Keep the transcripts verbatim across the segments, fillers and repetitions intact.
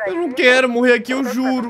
Eu não quero morrer aqui, eu juro.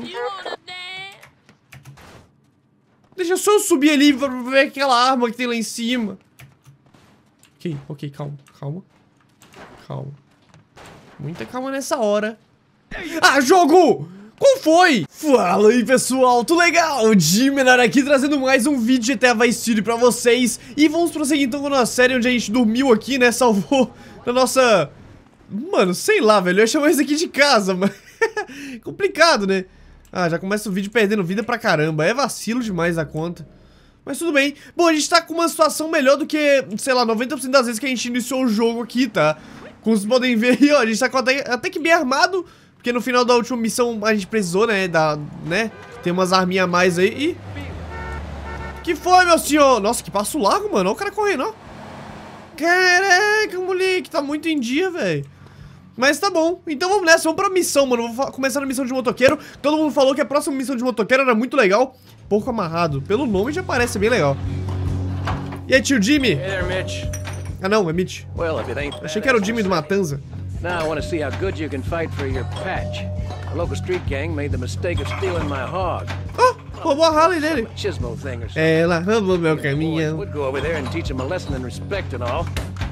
Deixa só eu subir ali pra ver aquela arma que tem lá em cima. Ok, ok, calma, calma. Calma. Muita calma nessa hora. Ah, jogo! Qual foi? Fala aí, pessoal, tudo legal? O Dimenar aqui trazendo mais um vídeo de G T A Vice City pra vocês. E vamos prosseguir então com a nossa série onde a gente dormiu aqui, né? Salvou na nossa... Mano, sei lá, velho, eu ia chamar isso aqui de casa, mas... complicado, né? Ah, já começa o vídeo perdendo vida pra caramba. É vacilo demais a conta. Mas tudo bem. Bom, a gente tá com uma situação melhor do que, sei lá, noventa por cento das vezes que a gente iniciou o jogo aqui, tá? Como vocês podem ver aí, ó, a gente tá até, até que bem armado. Porque no final da última missão a gente precisou, né, da, né, tem umas arminhas a mais aí e... Que foi, meu senhor? Nossa, que passo largo, mano, olha o cara correndo, ó. Caraca, moleque, tá muito em dia, velho. Mas tá bom, então vamos nessa, vamos pra missão, mano. Vou começar na missão de motoqueiro. Todo mundo falou que a próxima missão de motoqueiro era muito legal. Porco amarrado, pelo nome já parece bem legal. E aí, tio Jimmy? Hey there, Mitch. Ah não, é Mitch. Well, if it ain't Achei que era o Jimmy do Matanza. Now I want to see how good you can fight for your patch. A local street gang made the mistake of stealing my hog. Oh, roubou a Harley dele. Chismo thing or something. Ela roubou meu Boys caminhão. would go over there and teach them a lesson in respect and all.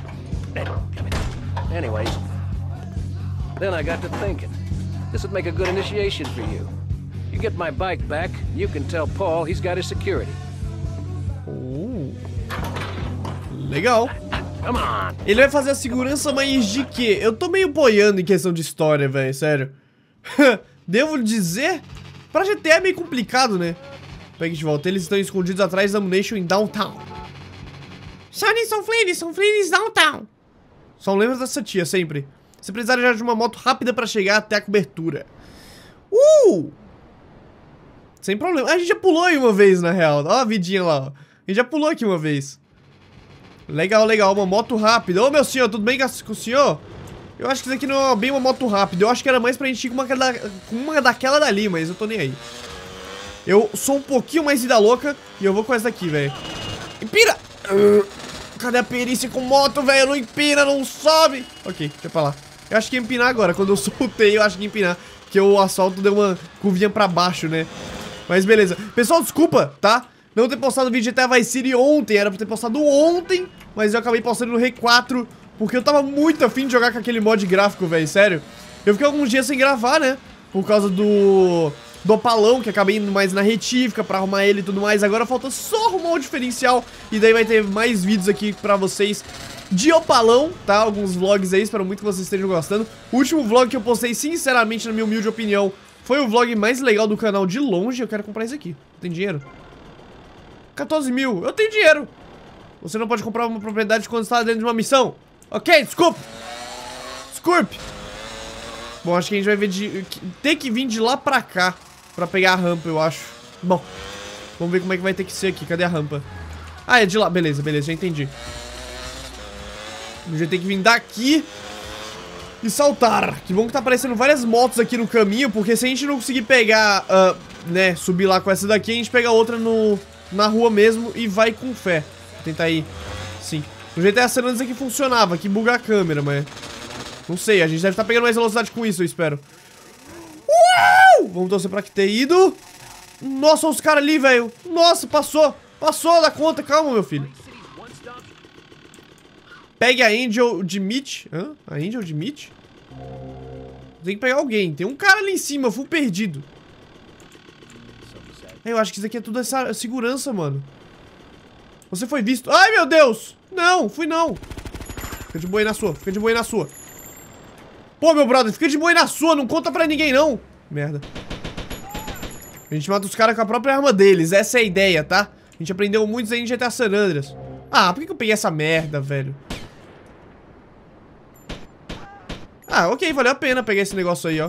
Anyways, then I got to thinking. This would make a good initiation for you. You get my bike back, you can tell Paul he's got his security. Oh. Legal. Come on. Ele vai fazer a segurança, mas de quê? Eu tô meio boiando em questão de história, velho, sério. Devo dizer, pra G T A é meio complicado, né? Pegue de volta, eles estão escondidos atrás da Ammunition em Downtown. Shiny são Flames, são Flames Downtown. Só lembra dessa tia, sempre. Você precisaria de uma moto rápida pra chegar até a cobertura. Uh! Sem problema. A gente já pulou aí uma vez, na real. Ó a vidinha lá, ó. A gente já pulou aqui uma vez. Legal, legal, uma moto rápida. Ô, meu senhor, tudo bem com o senhor? Eu acho que isso aqui não é bem uma moto rápida. Eu acho que era mais pra gente ir com uma, com uma daquela dali, mas eu tô nem aí. Eu sou um pouquinho mais vida louca e eu vou com essa daqui, velho. Empina! Uh, cadê a perícia com moto, velho? Não empina, não sobe. Ok, deixa pra lá. Eu acho que ia empinar agora. Quando eu soltei, eu acho que ia empinar. Porque o assalto deu uma curvinha pra baixo, né? Mas beleza. Pessoal, desculpa, tá? Não ter postado o vídeo de G T A Vice City ontem, era pra ter postado ontem, mas eu acabei postando no Rei quatro, porque eu tava muito afim de jogar com aquele mod gráfico, velho, sério. Eu fiquei alguns dias sem gravar, né, por causa do... do opalão, que acabei indo mais na retífica pra arrumar ele e tudo mais. Agora falta só arrumar o diferencial, e daí vai ter mais vídeos aqui pra vocês de opalão, tá? Alguns vlogs aí, espero muito que vocês estejam gostando. O último vlog que eu postei, sinceramente, na minha humilde opinião, foi o vlog mais legal do canal de longe. Eu quero comprar isso aqui. Tem dinheiro? quatorze mil, eu tenho dinheiro. Você não pode comprar uma propriedade quando está dentro de uma missão. Ok, desculpe. Desculpe. Bom, acho que a gente vai ver de... ter que vir de lá pra cá pra pegar a rampa, eu acho. Bom, vamos ver como é que vai ter que ser aqui. Cadê a rampa? Ah, é de lá, beleza, beleza, já entendi. A gente vai ter que vir daqui e saltar. Que bom que tá aparecendo várias motos aqui no caminho, porque se a gente não conseguir pegar, uh, né, subir lá com essa daqui, a gente pega outra no... na rua mesmo e vai com fé. Vou tentar ir. Sim. No G T A San Andreas aqui funcionava, que buga a câmera, mas... não sei, a gente deve estar pegando mais velocidade com isso, eu espero. Uau! Vamos torcer pra que ter ido. Nossa, os caras ali, velho. Nossa, passou. Passou da conta. Calma, meu filho. Pegue a Angel de Mitch. Hã? A Angel de Mitch? Tem que pegar alguém. Tem um cara ali em cima, full perdido. Eu acho que isso aqui é tudo essa segurança, mano. Você foi visto. Ai, meu Deus! Não, fui não. Fica de boa aí na sua, fica de boa aí na sua. Pô, meu brother, fica de boa aí na sua. Não conta pra ninguém, não. Merda. A gente mata os caras com a própria arma deles. Essa é a ideia, tá? A gente aprendeu muito aí em G T A San Andreas. Ah, por que que eu peguei essa merda, velho? Ah, ok, valeu a pena pegar esse negócio aí, ó.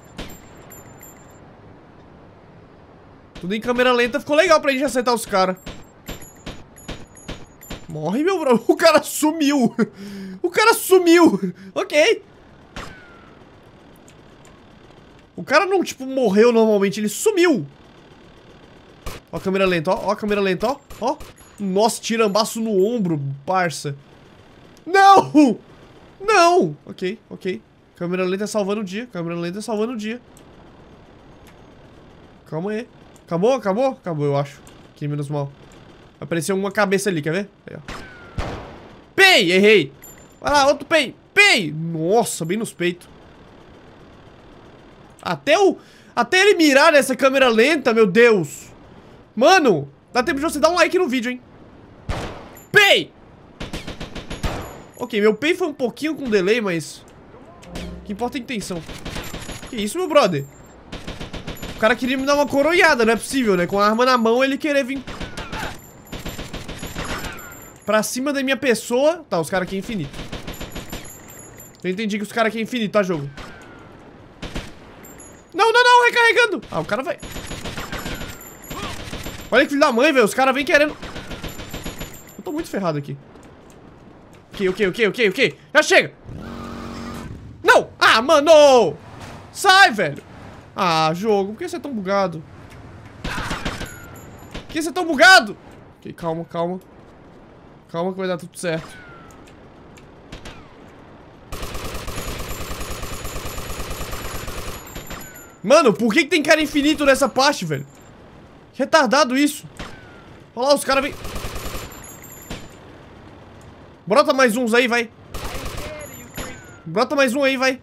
Tudo em câmera lenta, ficou legal pra gente acertar os caras. Morre, meu bro. O cara sumiu. O cara sumiu. Ok. O cara não, tipo, morreu normalmente, ele sumiu. Ó a câmera lenta, ó. Ó a câmera lenta, ó. Ó. Nossa, tirambaço no ombro, parça. Não! Não! Ok, ok. Câmera lenta salvando o dia. Câmera lenta salvando o dia. Calma aí. Acabou? Acabou? Acabou, eu acho. Aqui, menos mal. Apareceu uma cabeça ali, quer ver? Aí, ó. Pei! Errei! Vai lá, outro pei! Pei! Nossa, bem nos peitos. Até o... Até ele mirar nessa câmera lenta, meu Deus. Mano, dá tempo de você dar um like no vídeo, hein? Pei! Ok, meu pei foi um pouquinho com delay, mas... O que importa é a intenção. Que isso, meu brother? O cara queria me dar uma coronhada, não é possível, né? Com a arma na mão, ele querer vir... Pra cima da minha pessoa... Tá, os caras aqui é infinito. Eu entendi que os caras aqui é infinito, tá, jogo? Não, não, não, recarregando. Ah, o cara vai... Olha que filho da mãe, velho. Os caras vêm querendo... Eu tô muito ferrado aqui. Ok, ok, ok, ok, ok. Já chega. Não. Ah, mano. Sai, velho. Ah, jogo. Por que você é tão bugado? Por que você é tão bugado? Ok, calma, calma. Calma que vai dar tudo certo. Mano, por que, que tem cara infinito nessa parte, velho? Retardado isso. Olha lá, os caras vêm... Brota mais uns aí, vai. Brota mais um aí, vai.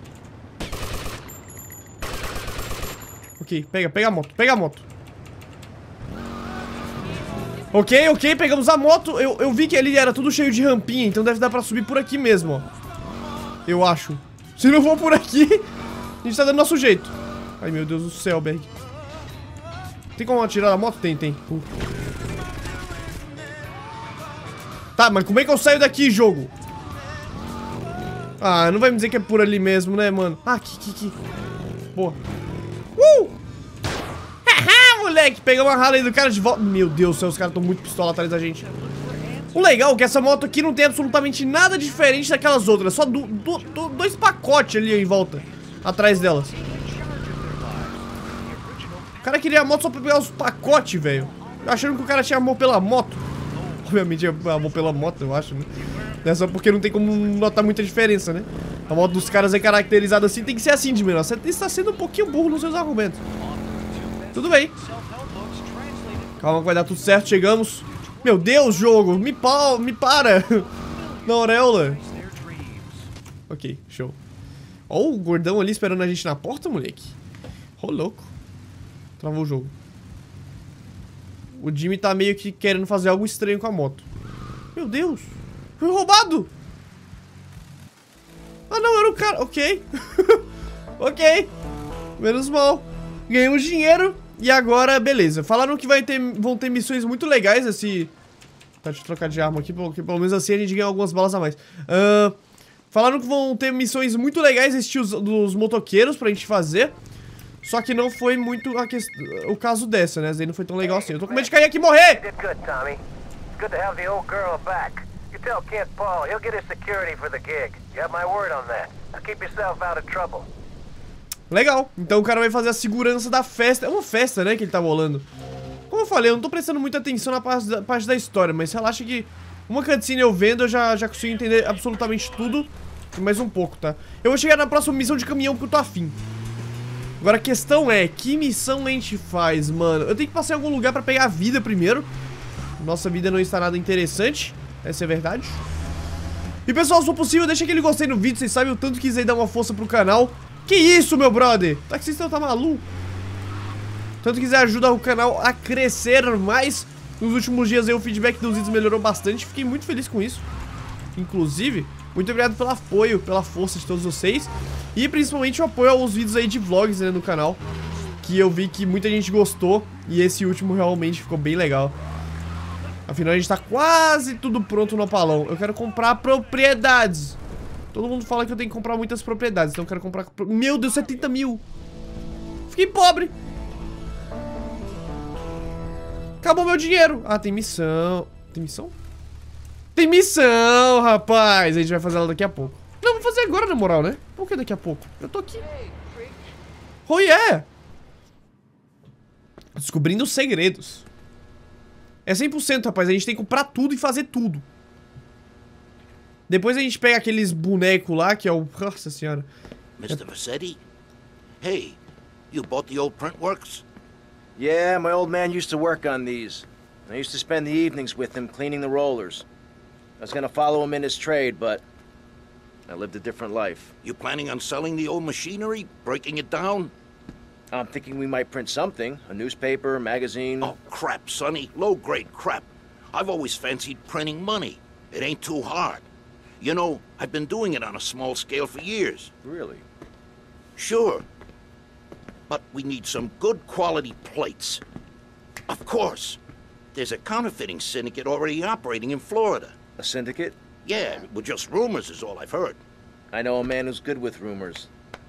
Ok, pega, pega a moto, pega a moto. Ok, ok, pegamos a moto. Eu, eu vi que ali era tudo cheio de rampinha, então deve dar pra subir por aqui mesmo, ó. Eu acho. Se não for por aqui, a gente tá dando nosso jeito. Ai, meu Deus do céu, Berg. Tem como atirar da moto? Tem, tem. Uh. Tá, mas como é que eu saio daqui, jogo? Ah, não vai me dizer que é por ali mesmo, né, mano? Ah, aqui, aqui, aqui. Boa. Uh! Haha, moleque. Pegamos a Harley do cara de volta. Meu Deus do céu, os caras estão muito pistola atrás da gente. O legal é que essa moto aqui não tem absolutamente nada diferente daquelas outras. Só do, do, do, dois pacotes ali em volta. Atrás delas. O cara queria a moto só pra pegar os pacotes, velho. Achando que o cara tinha amor pela moto. Obviamente é amor pela moto, eu acho, né? Não é só porque não tem como notar muita diferença, né? A moto dos caras é caracterizada assim, tem que ser assim de menor. Você está sendo um pouquinho burro nos seus argumentos. Tudo bem. Calma que vai dar tudo certo, chegamos. Meu Deus, jogo, me, pa me para. Na auréola. Ok, show. Ó o gordão ali esperando a gente na porta, moleque. Ô, oh, louco. Travou o jogo. O Jimmy tá meio que querendo fazer algo estranho com a moto. Meu Deus. Foi roubado. Ah, não, era o cara. Ok. Ok. Menos mal. Ganhamos dinheiro. E agora, beleza. Falaram que vai ter, vão ter missões muito legais esse... Tá, deixa eu trocar de arma aqui, porque pelo menos assim a gente ganha algumas balas a mais. Uh, falaram que vão ter missões muito legais estilo dos motoqueiros pra gente fazer. Só que não foi muito a quest... o caso dessa, né? Essa daí não foi tão legal assim. Eu tô com medo de cair aqui e morrer! Legal. Então o cara vai fazer a segurança da festa. É uma festa, né, que ele tá rolando. Como eu falei, eu não tô prestando muita atenção na parte da, parte da história, mas relaxa que uma cutscene eu vendo, eu já, já consigo entender absolutamente tudo. Mais um pouco, tá? Eu vou chegar na próxima missão de caminhão porque eu tô afim. Agora a questão é, que missão a gente faz, mano? Eu tenho que passar em algum lugar pra pegar a vida primeiro. Nossa vida não está nada interessante. Essa é a verdade. E pessoal, se for possível, deixa aquele gostei no vídeo. Vocês sabem o tanto que quiser dar uma força pro canal. Que isso, meu brother? Taxista tá maluco? Tanto quiser ajudar o canal a crescer mais. Nos últimos dias aí o feedback dos vídeos melhorou bastante. Fiquei muito feliz com isso. Inclusive, muito obrigado pelo apoio, pela força de todos vocês. E principalmente o apoio aos vídeos aí de vlogs, né, no canal. Que eu vi que muita gente gostou. E esse último realmente ficou bem legal. Afinal, a gente tá quase tudo pronto no Opalão. Eu quero comprar propriedades. Todo mundo fala que eu tenho que comprar muitas propriedades. Então eu quero comprar... Meu Deus, setenta mil. Fiquei pobre. Acabou meu dinheiro. Ah, tem missão. Tem missão? Tem missão, rapaz. A gente vai fazer ela daqui a pouco. Não, vou fazer agora, na moral, né? Por que daqui a pouco? Eu tô aqui. Oh, yeah. Descobrindo segredos. É cem por cento, rapaz. A gente tem que comprar tudo e fazer tudo. Depois a gente pega aqueles bonecos lá, que é o... Nossa senhora. Mister Vassetti? Hey, you bought the old Printworks? Yeah, my old man used to work on these. I used to spend the evenings with him cleaning the rollers. I was gonna follow him in his trade, but I lived a different life. You planning on selling the old machinery? Breaking it down? I'm thinking we might print something. A newspaper, a magazine. Oh, crap, Sonny. Low-grade crap. I've always fancied printing money. It ain't too hard. You know, I've been doing it on a small scale for years. Really? Sure. But we need some good quality plates. Of course. There's a counterfeiting syndicate already operating in Florida. A syndicate? Yeah, well, just rumors is all I've heard. I know a man who's good with rumors.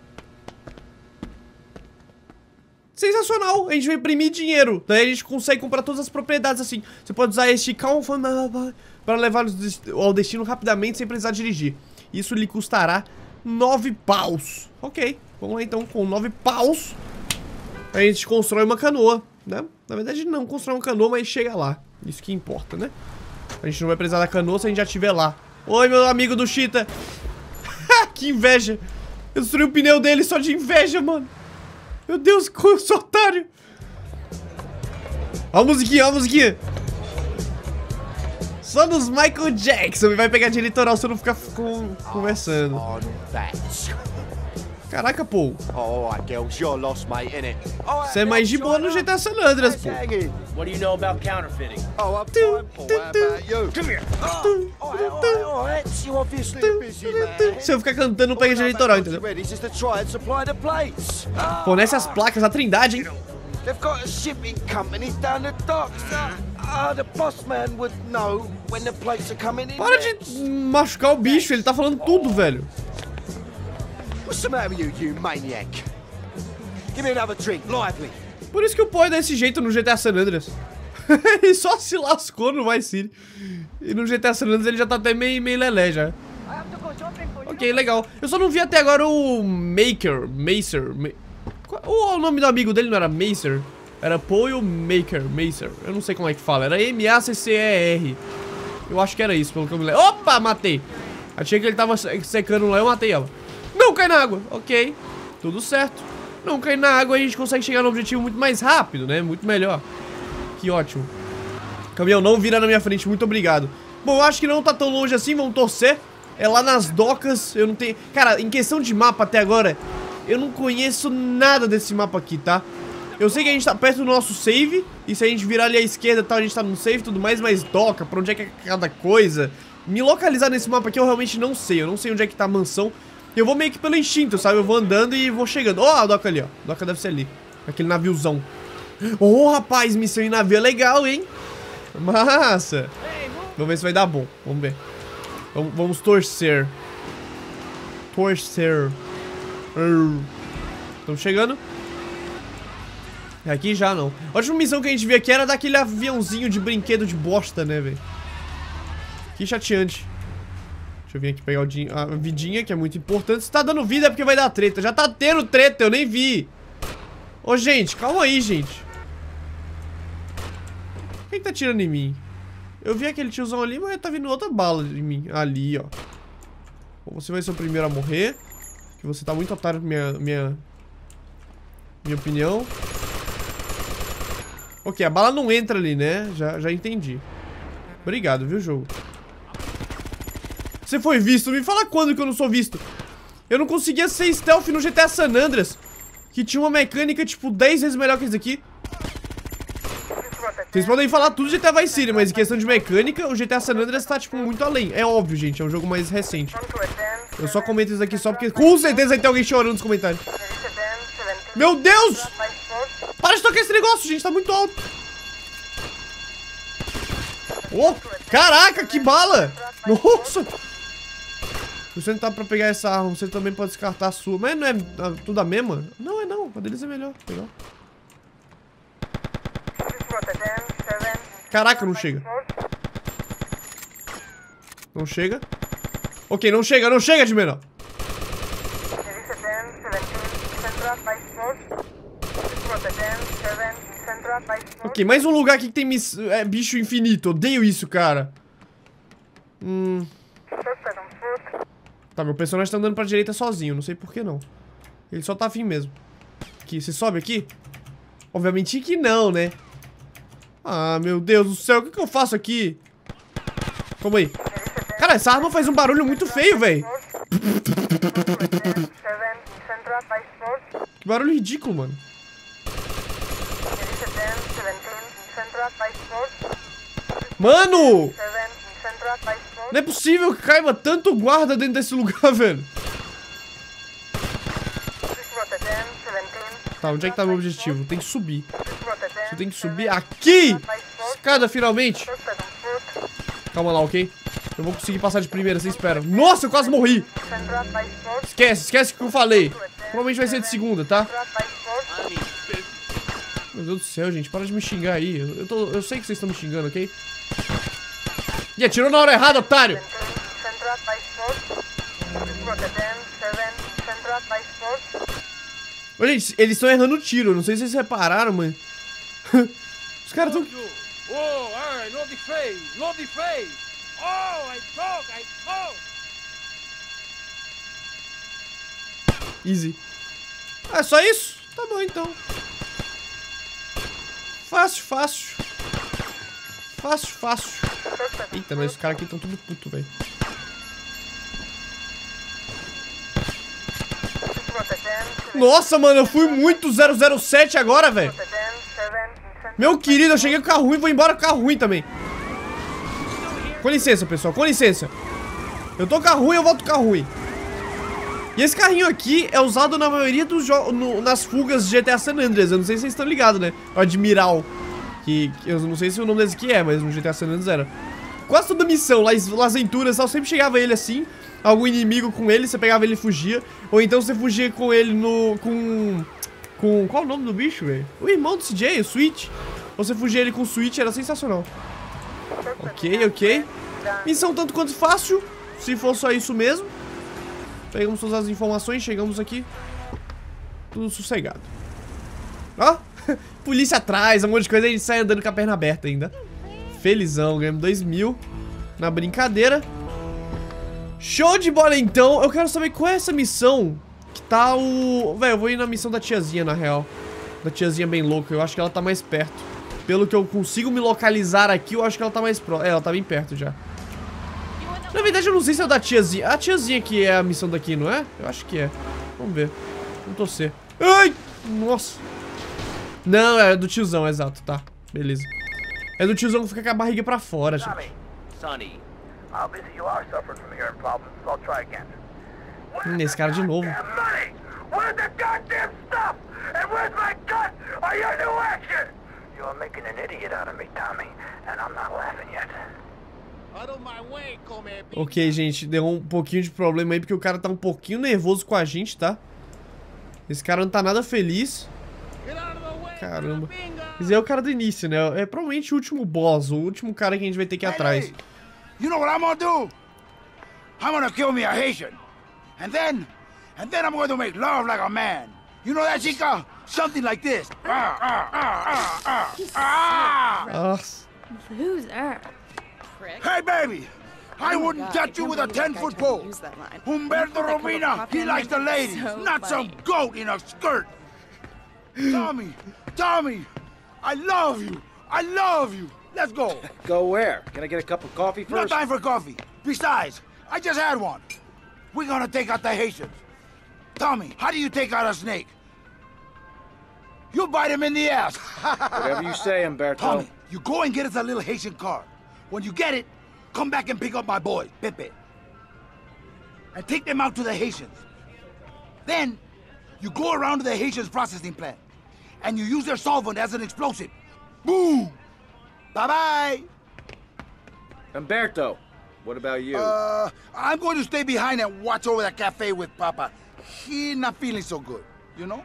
Sensacional, a gente vai imprimir dinheiro. Daí a gente consegue comprar todas as propriedades assim. Você pode usar este Calm para levar ao destino rapidamente sem precisar dirigir. Isso lhe custará nove paus. Ok, vamos lá então, com nove paus a gente constrói uma canoa, né? Na verdade não constrói uma canoa, mas chega lá. Isso que importa, né? A gente não vai precisar da canoa se a gente já estiver lá. Oi, meu amigo do Cheetah. Que inveja. Eu destruí o pneu dele só de inveja, mano. Meu Deus, que eu sou otário. Ó a musiquinha, ó a musiquinha. Só nos Michael Jackson. Me vai pegar de litoral se eu não ficar com, conversando. Caraca, pô. Você é mais de boa no G T A San Andreas, pô. What do you know about counterfeiting? Oh, I'm fine, Paul. How about you? Come here. Oh, all right, all right, all right. You obviously busy, man. Se eu ficar cantando, não pega de litoral, entendeu? Just to try and supply the plates. Fornece as placas, a Trindade, hein? They've got a shipping company down the docks. Ah, the boss man would know when the plates are coming in. Para de machucar o bicho, ele tá falando tudo, velho. What's the matter with you, you maniac? Give me another drink, lively. Por isso que o Paul é desse jeito no G T A San Andreas. Ele só se lascou no Vice City. E no G T A San Andreas ele já tá até meio, meio lelé já. Ok, legal. Eu só não vi até agora o Maker, Macer. Ma Qual o nome do amigo dele não era Macer? Era Paul e o Maker, Macer. Eu não sei como é que fala. Era M A C C E R. Eu acho que era isso, pelo que eu me lembro. Opa, matei. Achei que ele tava secando lá, eu matei ela. Não cai na água. Ok, tudo certo. Não cair na água, a gente consegue chegar no objetivo muito mais rápido, né? Muito melhor. Que ótimo. Caminhão, não vira na minha frente, muito obrigado. Bom, eu acho que não tá tão longe assim, vamos torcer. É lá nas docas, eu não tenho... Cara, em questão de mapa até agora, eu não conheço nada desse mapa aqui, tá? Eu sei que a gente tá perto do nosso save. E se a gente virar ali à esquerda e tal, a gente tá no save e tudo mais. Mas doca, pra onde é que é cada coisa? Me localizar nesse mapa aqui eu realmente não sei. Eu não sei onde é que tá a mansão. Eu vou meio que pelo instinto, sabe? Eu vou andando e vou chegando. Ó, oh, a doca ali, ó. A doca deve ser ali. Aquele naviozão. Oh, rapaz, missão em navio é legal, hein? Massa. Vamos ver se vai dar bom. Vamos ver. Vamos, vamos torcer. Torcer. Estamos chegando. Aqui já não. A última missão que a gente viu aqui era daquele aviãozinho de brinquedo de bosta, né, velho? Que chateante. Deixa eu vir aqui pegar o din a vidinha, que é muito importante. Se tá dando vida é porque vai dar treta. Já tá tendo treta, eu nem vi. Ô, gente, calma aí, gente. Quem tá tirando em mim? Eu vi aquele tiozão ali, mas tá vindo outra bala em mim. Ali, ó. Você vai ser o primeiro a morrer. Que você tá muito otário, minha, minha, minha opinião. Ok, a bala não entra ali, né? Já, já entendi. Obrigado, viu, jogo? Você foi visto? Me fala quando que eu não sou visto. Eu não conseguia ser stealth no G T A San Andreas, que tinha uma mecânica, tipo, dez vezes melhor que esse aqui. Vocês podem falar tudo de G T A Vice City, mas em questão de mecânica, o G T A San Andreas tá, tipo, muito além. É óbvio, gente, é um jogo mais recente. Eu só comento isso aqui só porque... Com certeza vai ter alguém chorando nos comentários. Meu Deus! Para de tocar esse negócio, gente, tá muito alto. Oh, caraca, que bala! Nossa! Se você não tá pra pegar essa arma, você também pode descartar a sua. Mas não é tudo a mesma? Não, é não. A deles é melhor. Legal. Caraca, não chega. Não chega. Ok, não chega, não chega de menor. Ok, mais um lugar aqui que tem miss... é, bicho infinito. Odeio isso, cara. Hum... Tá, meu personagem tá andando pra direita sozinho, não sei por que não. Ele só tá afim mesmo. Aqui, você sobe aqui? Obviamente que não, né? Ah, meu Deus do céu, o que que eu faço aqui? Calma aí. Cara, essa arma faz um barulho muito feio, velho. Que barulho ridículo, mano. Mano! Não é possível que caiba tanto guarda dentro desse lugar, velho. Tá, onde é que tá meu objetivo? Tem que subir. Você tem que subir aqui! Escada, finalmente! Calma lá, ok? Eu vou conseguir passar de primeira, você espera. Nossa, eu quase morri! Esquece, esquece o que eu falei. Provavelmente vai ser de segunda, tá? Meu Deus do céu, gente, para de me xingar aí. Eu, tô, eu sei que vocês estão me xingando, ok? E atirou na hora errada, otário! Ô, gente, eles estão errando o tiro. Não sei se vocês repararam, mano. Os caras estão... Oh, alright, no defray, no defray. Oh, I talk, I talk. Easy. Ah, é só isso? Tá bom, então. Fácil, fácil. Fácil, fácil. Eita, mas os caras aqui estão tudo puto, velho. Nossa, mano, eu fui muito zero zero sete agora, velho. Meu querido, eu cheguei com o carro ruim, vou embora com o carro ruim também. Com licença, pessoal, com licença. Eu tô com o carro ruim, eu volto com o carro ruim. E esse carrinho aqui é usado na maioria dos jogos, nas fugas de G T A San Andreas. Eu não sei se vocês estão ligados, né? O Admiral. Que, que eu não sei se o nome desse aqui é, mas no G T A San Andreas era. Quase toda missão, Las, Las Venturas, tal, sempre chegava ele assim. Algum inimigo com ele, você pegava ele e fugia. Ou então você fugia com ele no... Com... Com... Qual o nome do bicho, velho? O irmão do C J, o Switch. Ou você fugia ele com o Switch, era sensacional. Ok, ok. Missão tanto quanto fácil. Se for só isso mesmo. Pegamos todas as informações, chegamos aqui. Tudo sossegado. Ó, polícia atrás, um monte de coisa. A gente sai andando com a perna aberta ainda. Felizão, ganhamos dois mil na brincadeira. Show de bola, então. Eu quero saber qual é essa missão que tá o... Velho, eu vou ir na missão da tiazinha, na real. Da tiazinha bem louca. Eu acho que ela tá mais perto. Pelo que eu consigo me localizar aqui, eu acho que ela tá mais próxima. É, ela tá bem perto já. Na verdade, eu não sei se é da tiazinha. A tiazinha que é a missão daqui, não é? Eu acho que é. Vamos ver. Vamos torcer. Ai! Nossa. Não, é do tiozão, exato. Tá, beleza. É do tiozão que fica com a barriga pra fora, gente. Sonny, obviously you are suffering from hearing problems, so I'll try again. Hum, esse cara de novo. Money! Where's the goddamn stuff? And where's my gun? Are you new action? You're making an idiot out of me, Tommy, and I'm not laughing yet. Ok, gente, deu um pouquinho de problema aí, porque o cara tá um pouquinho nervoso com a gente, tá? Esse cara não tá nada feliz. Caramba. Esse é o cara do início, né? É provavelmente o último boss, o último cara que a gente vai ter que ir atrás. Hey, you know what I'm gonna do? I'm gonna kill me a Haitian. And then, and then I'm going to make love like a man. You know that, chica? Something like this. Ah, ah, ah, ah, ah, ah. Nossa. Loser. Hey, baby! I wouldn't touch you with a ten-foot pole. Humberto Robina, he likes the ladies, not some goat in a skirt. Tommy, Tommy, I love you. I love you. Let's go. Go where? Can I get a cup of coffee No first? time for coffee. Besides, I just had one. We're gonna take out the Haitians. Tommy, how do you take out a snake? You bite him in the ass. Whatever you say, Humberto. Tommy, you go and get us a little Haitian car. When you get it, come back and pick up my boy, Pepe. And take them out to the Haitians. Then, you go around to the Haitians' processing plant. And you use their solvent as an explosive. Boom! Bye-bye! Humberto, what about you? Uh, I'm going to stay behind and watch over the cafe with Papa. He's not feeling so good, you know?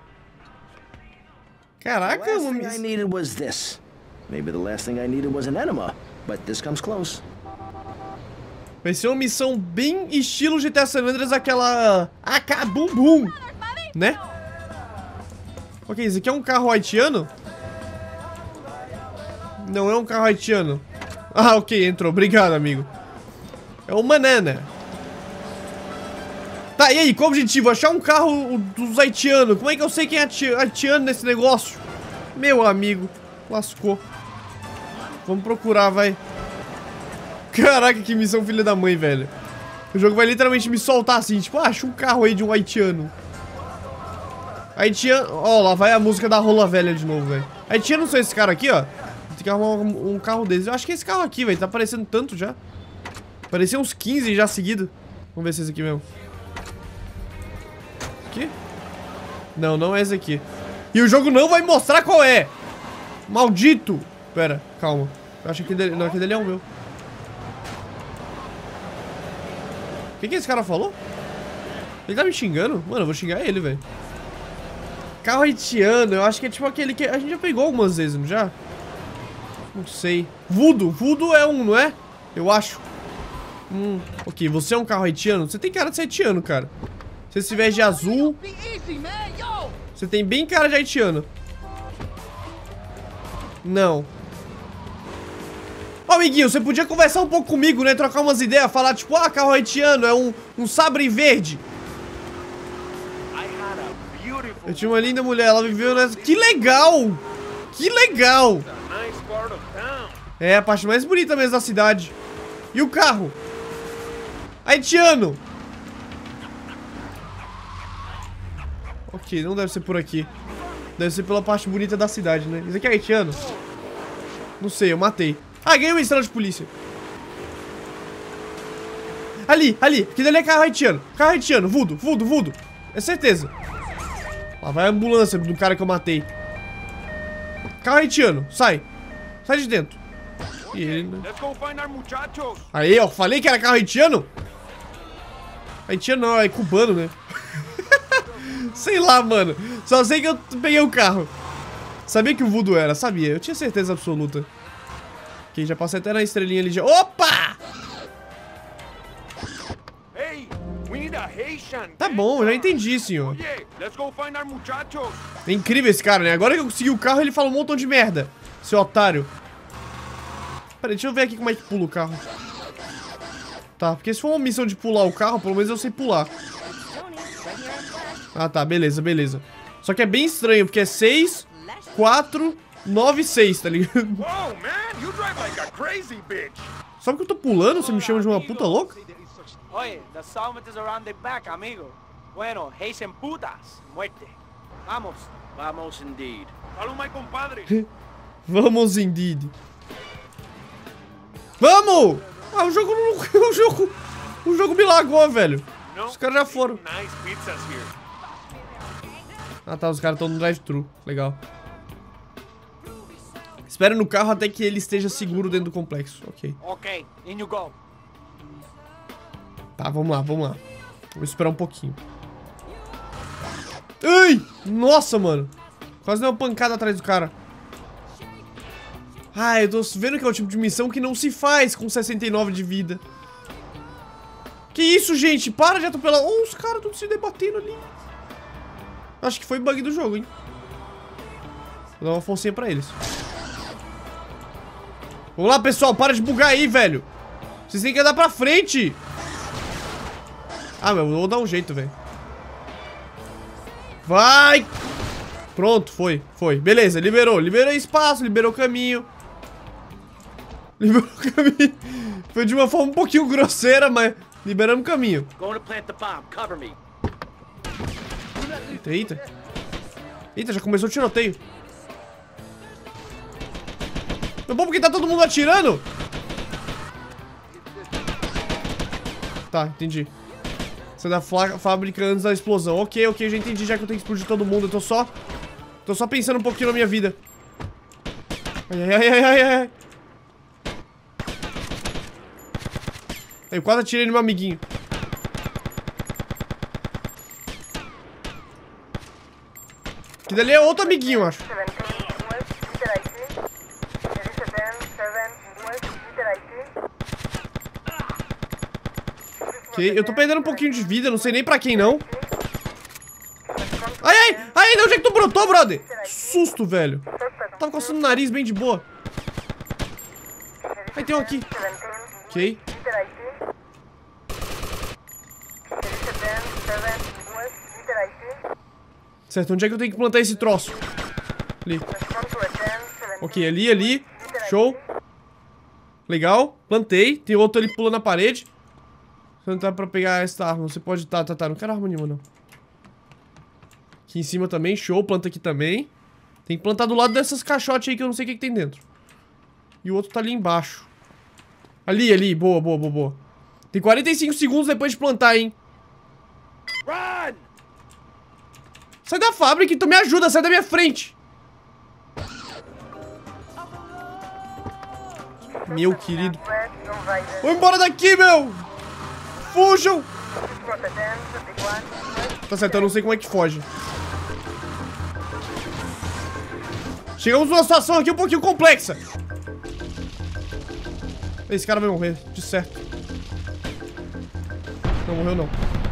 Caraca, The last uma thing I miss... needed was this. Maybe the last thing I needed was an enema, but this comes close. Vai ser uma missão bem estilo G T A San Andreas, aquela... A K Bum Bum, né? Ok, esse aqui é um carro haitiano? Não é um carro haitiano. Ah, ok, entrou. Obrigado, amigo. É o Manana. Tá, e aí, qual o objetivo? Achar um carro dos haitianos. Como é que eu sei quem é haitiano nesse negócio? Meu amigo, lascou. Vamos procurar, vai. Caraca, que missão filha da mãe, velho. O jogo vai literalmente me soltar assim, tipo, ah, acha um carro aí de um haitiano. Haitiano... Ó, lá vai a música da rola velha de novo, velho. Haitiano são esse cara aqui, ó. Tem que arrumar um, um carro desses. Eu acho que é esse carro aqui, velho. Tá aparecendo tanto já. Parecia uns quinze já seguido. Vamos ver se é esse aqui mesmo. Aqui? Não, não é esse aqui. E o jogo não vai mostrar qual é. Maldito. Pera, calma. Eu acho que aquele, não, aquele ali é o meu. O que que esse cara falou? Ele tá me xingando? Mano, eu vou xingar ele, velho. Carro haitiano, eu acho que é tipo aquele que a gente já pegou algumas vezes, não já? Não sei. Voodoo, Voodoo é um, não é? Eu acho. Hum, ok, você é um carro haitiano? Você tem cara de ser haitiano, cara. Você se veste de azul. Você tem bem cara de haitiano. Não. Ô, amiguinho, você podia conversar um pouco comigo, né? Trocar umas ideias, falar tipo, ah, carro haitiano, é um, um sabre verde. Eu tinha uma linda mulher, ela viveu nessa... Que legal! Que legal! É a parte mais bonita mesmo da cidade. E o carro? Haitiano! Ok, não deve ser por aqui. Deve ser pela parte bonita da cidade, né? Isso aqui é haitiano? Não sei, eu matei. Ah, ganhei uma estrela de polícia. Ali, ali. Aquele ali é carro haitiano. Carro haitiano, Voodoo, Voodoo, Voodoo. É certeza. Lá vai a ambulância do cara que eu matei. Carro haitiano, sai. Sai de dentro. E ele, né? Aí, ó, falei que era carro haitiano? Haitiano não, é cubano, né? Sei lá, mano. Só sei que eu peguei o carro. Sabia que o Voodoo era, sabia. Eu tinha certeza absoluta. Ok, já passei até na estrelinha ali de... Opa! Tá bom, eu já entendi, senhor. É incrível esse cara, né? Agora que eu consegui o carro, ele fala um montão de merda. Seu otário. Peraí, deixa eu ver aqui como é que pula o carro. Tá, porque se for uma missão de pular o carro, pelo menos eu sei pular. Ah, tá, beleza, beleza. Só que é bem estranho, porque é seis, quatro, nove, seis, tá ligado? Só porque eu tô pulando, você me chama de uma puta louca? Oye, the summit is around the back, amigo. Bueno, Haitian putas, muerte. Vamos. Vamos indeed. Follow my compadre. Vamos indeed. Vamos! Ah, o jogo não... O jogo... O jogo me lagou, velho. Os caras já foram. Ah, tá, os caras estão no drive-thru. Legal. Espera no carro até que ele esteja seguro dentro do complexo. Ok. Ok, in you go. Tá, vamos lá, vamos lá. Vamos esperar um pouquinho. Ai! Nossa, mano. Quase deu uma pancada atrás do cara. Ah, eu tô vendo que é o tipo de missão que não se faz com sessenta e nove de vida. Que isso, gente? Para de atropelar. Oh, os caras estão se debatendo ali. Acho que foi bug do jogo, hein? Vou dar uma forcinha pra eles. Vamos lá, pessoal. Para de bugar aí, velho. Vocês têm que andar pra frente. Ah, meu, eu vou dar um jeito, velho. Vai! Pronto, foi, foi. Beleza, liberou. Liberou espaço, liberou caminho. Liberou caminho. Foi de uma forma um pouquinho grosseira, mas liberamos o caminho. Eita, eita. Eita, já começou o tiroteio. É bom porque tá todo mundo atirando. Tá, entendi. Você da fábrica antes da explosão. Ok, ok, já entendi, já que eu tenho que explodir todo mundo. Eu tô só... Tô só pensando um pouquinho na minha vida. Ai, ai, ai, ai, ai. Eu quase atirei no meu amiguinho. Que dali é outro amiguinho, eu acho. Ok, eu tô perdendo um pouquinho de vida, não sei nem pra quem não. Ai, ai, ai, de onde é que tu brotou, brother? Susto, velho. Tava coçando o nariz bem de boa. Ai, tem um aqui. Ok. Certo, onde é que eu tenho que plantar esse troço? Ali. Ok, ali, ali. Show. Legal. Plantei. Tem outro ali pulando na parede. Você não tá pra pegar essa arma. Você pode... Tá, tá, tá. Não quero arma nenhuma, não. Aqui em cima também. Show. Planta aqui também. Tem que plantar do lado dessas caixotes aí que eu não sei o que, que tem dentro. E o outro tá ali embaixo. Ali, ali. Boa, boa, boa, boa. Tem quarenta e cinco segundos depois de plantar, hein. Run! Sai da fábrica, então me ajuda. Sai da minha frente. Meu querido. Vou embora daqui, meu. Fujam. Tá certo, eu não sei como é que foge. Chegamos numa situação aqui um pouquinho complexa. Esse cara vai morrer, de certo. Não morreu, não.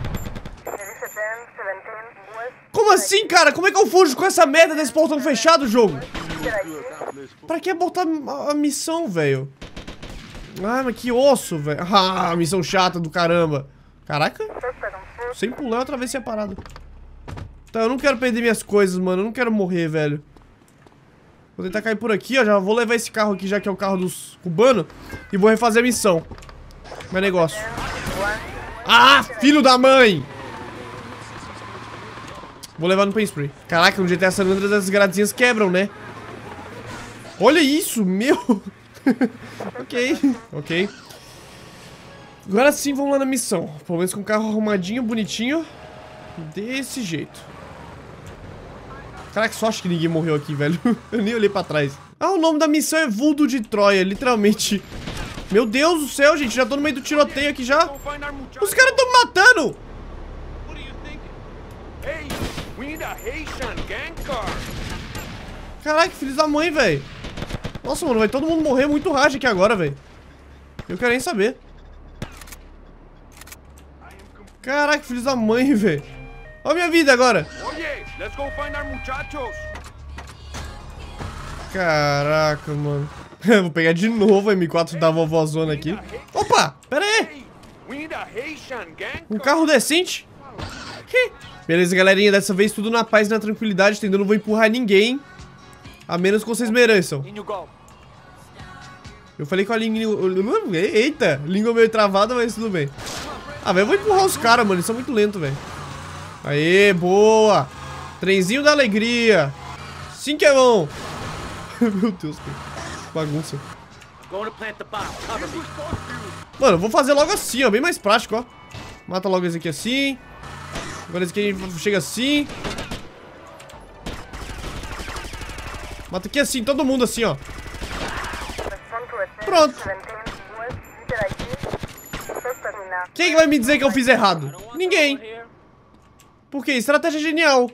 Como assim, cara? Como é que eu fujo com essa merda desse portão fechado, jogo? Pra que abortar a missão, velho? Ah, mas que osso, velho. Ah, missão chata do caramba. Caraca. Sem pular, eu atravessei a parada. Tá, eu não quero perder minhas coisas, mano. Eu não quero morrer, velho. Vou tentar cair por aqui, ó. Já vou levar esse carro aqui, já que é o carro dos cubanos. E vou refazer a missão. Meu negócio. Ah, filho da mãe! Vou levar no Paint Spray. Caraca, no G T A San Andreas as gradezinhas quebram, né? Olha isso, meu! Ok, ok. Agora sim, vamos lá na missão. Pelo menos com o carro arrumadinho, bonitinho. Desse jeito. Caraca, só acho que ninguém morreu aqui, velho. Eu nem olhei pra trás. Ah, o nome da missão é Voodoo de Troia, literalmente. Meu Deus do céu, gente. Já tô no meio do tiroteio aqui já. Os caras tão me matando! Caraca, filhos da mãe, velho. Nossa, mano, vai todo mundo morrer muito racha aqui agora, velho. Eu quero nem saber. Caraca, filhos da mãe, velho. Olha a minha vida agora. Caraca, mano. Vou pegar de novo a M quatro da vovózona aqui. Opa, pera aí. Um carro decente. Beleza, galerinha. Dessa vez tudo na paz e na tranquilidade, entendeu? Não vou empurrar ninguém. A menos que vocês mereçam. Eu falei com a língua... Eita, língua meio travada, mas tudo bem. Ah, velho, eu vou empurrar os caras, mano. Eles são muito lentos, velho. Aê, boa. Trenzinho da alegria. Sim que é bom. Meu Deus, que bagunça. Mano, eu vou fazer logo assim, ó. Bem mais prático, ó. Mata logo esse aqui assim. Agora esse aqui chega assim. Mata aqui assim, todo mundo assim, ó. Pronto. Quem vai me dizer que eu fiz errado? Ninguém. Por quê? Estratégia genial.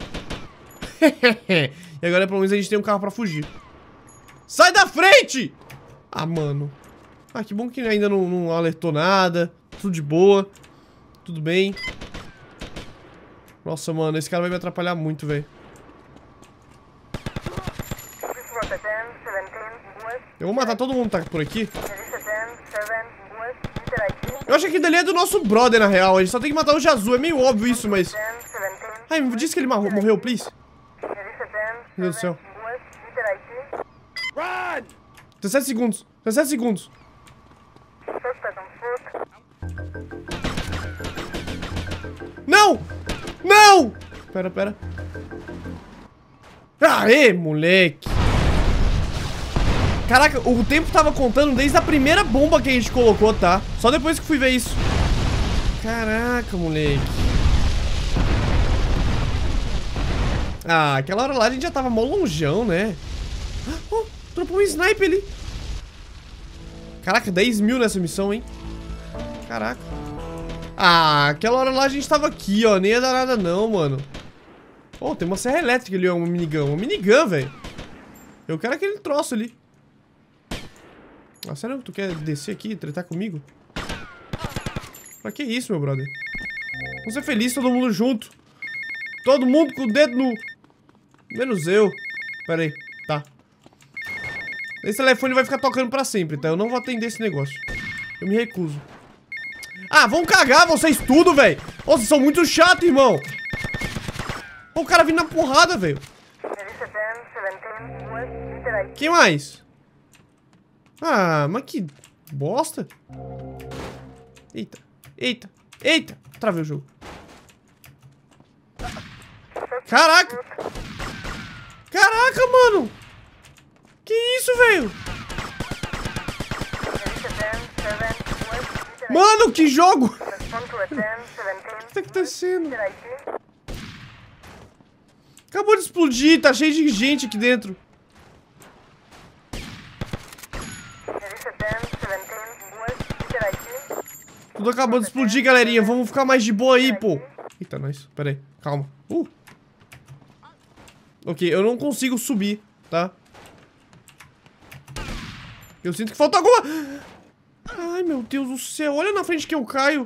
E agora pelo menos a gente tem um carro pra fugir. Sai da frente! Ah, mano. Ah, que bom que ainda não, não alertou nada. Tudo de boa. Tudo bem. Nossa, mano, esse cara vai me atrapalhar muito, velho. Eu vou matar todo mundo que tá por aqui. Eu acho que aquele dali é do nosso brother, na real. A gente só tem que matar o Jazu. É meio óbvio isso, mas... Ai, me disse que ele morreu, please. Meu Deus do céu. dezessete segundos. dezessete segundos. Não! Não! Pera, pera. Aê, moleque. Caraca, o tempo tava contando desde a primeira bomba que a gente colocou, tá? Só depois que fui ver isso. Caraca, moleque. Ah, aquela hora lá a gente já tava mó longeão, né? Oh, dropou um sniper ali. Caraca, dez mil nessa missão, hein? Caraca. Ah, aquela hora lá a gente tava aqui, ó. Nem ia dar nada não, mano. Oh, tem uma serra elétrica ali, ó. Uma minigun. Uma minigun, velho. Eu quero aquele troço ali. Ah, sério que tu quer descer aqui e tretar comigo? Pra que isso, meu brother? Vamos ser felizes todo mundo junto. Todo mundo com o dedo no... Menos eu. Pera aí. Tá. Esse telefone vai ficar tocando pra sempre, tá? Eu não vou atender esse negócio. Eu me recuso. Ah, vão cagar vocês tudo, velho. Vocês são muito chatos, irmão. Ó, o cara vindo na porrada, velho. Quem mais? Ah, mas que bosta. Eita, eita, eita. Travei o jogo. Caraca. Caraca, mano. Que isso, velho? Mano, que jogo! O que tá acontecendo? Acabou de explodir, tá cheio de gente aqui dentro. Tudo acabou de explodir, galerinha. Vamos ficar mais de boa aí, pô. Eita, nós. Pera aí, calma. Uh. Ok, eu não consigo subir, tá? Eu sinto que falta alguma... Ai, meu Deus do céu. Olha na frente que eu caio.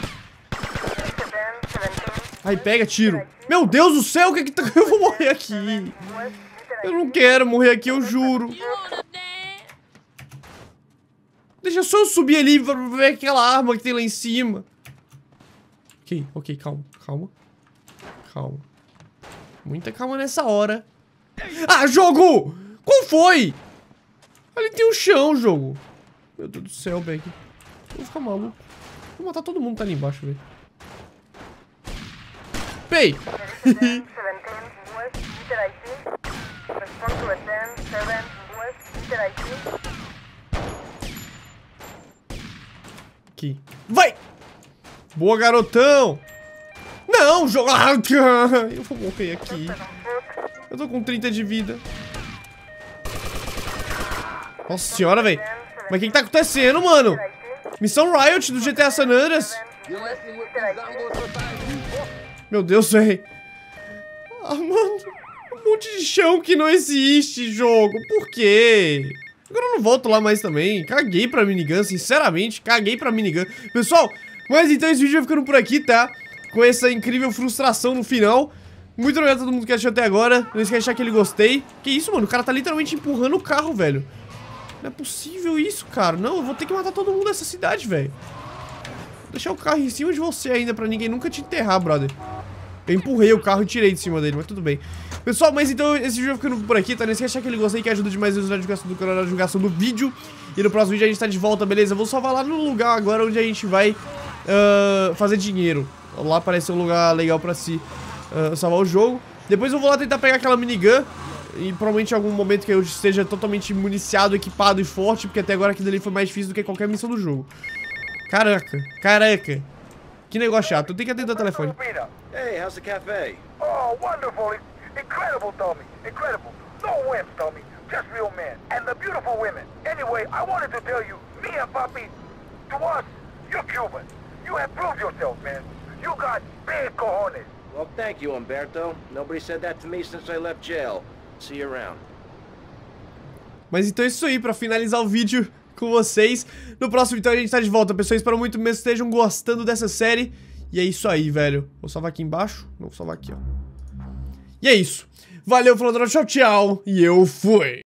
Ai, pega, tiro. Meu Deus do céu, o que que tá... Eu vou morrer aqui. Eu não quero morrer aqui, eu juro. Deixa só eu subir ali pra ver aquela arma que tem lá em cima. Ok, ok, calma, calma. Calma. Muita calma nessa hora. Ah, jogo! Qual foi? Ali tem um chão, jogo. Meu Deus do céu, Beck. Vou ficar maluco. Vou matar todo mundo que tá ali embaixo, velho. Pei! Aqui. Vai! Boa, garotão! Não, jogo... Eu vou morrer aqui. Eu tô com trinta de vida. Nossa senhora, velho. Mas o que que tá acontecendo, mano? Missão Riot do G T A San Andreas. Meu Deus, velho. Ah, mano. Um monte de chão que não existe, jogo. Por quê? Agora eu não volto lá mais também. Caguei pra minigun, sinceramente. Caguei pra minigun. Pessoal, mas então esse vídeo vai ficando por aqui, tá? Com essa incrível frustração no final. Muito obrigado a todo mundo que assistiu até agora. Não esquece de deixar aquele gostei. Que isso, mano? O cara tá literalmente empurrando o carro, velho. Não é possível isso, cara. Não, eu vou ter que matar todo mundo nessa cidade, velho. Vou deixar o carro em cima de você ainda, pra ninguém nunca te enterrar, brother. Eu empurrei o carro e tirei de cima dele, mas tudo bem. Pessoal, mas então esse vídeo vai ficando por aqui, tá? Não esquece de deixar aquele gostei que ajuda demais na divulgação do canal, na divulgação do vídeo. E no próximo vídeo a gente tá de volta, beleza? Eu vou salvar lá no lugar agora onde a gente vai uh, fazer dinheiro. Lá parece um lugar legal pra se uh, salvar o jogo. Depois eu vou lá tentar pegar aquela minigun. E provavelmente em algum momento que eu esteja totalmente municiado, equipado e forte, porque até agora aquilo ali foi mais difícil do que qualquer missão do jogo. Caraca, caraca. Que negócio chato, eu tenho que atender o telefone. Hey, how's the cafe? Oh, wonderful. Incredible, Tommy. Incredible. No wimps, Tommy. Just real men. And the beautiful women. Anyway, I wanted to tell you, me and Papi, to us, you're Cuban. You have proved yourself, man. You got big cojones. Well, thank you, Humberto. Nobody said that to me since I left jail. See you around. Mas então é isso aí, pra finalizar o vídeo com vocês. No próximo então a gente tá de volta, pessoal. Espero muito mesmo que estejam gostando dessa série. E é isso aí, velho. Vou salvar aqui embaixo. Não, vou salvar aqui, ó. E é isso. Valeu, falou, tchau, tchau. E eu fui.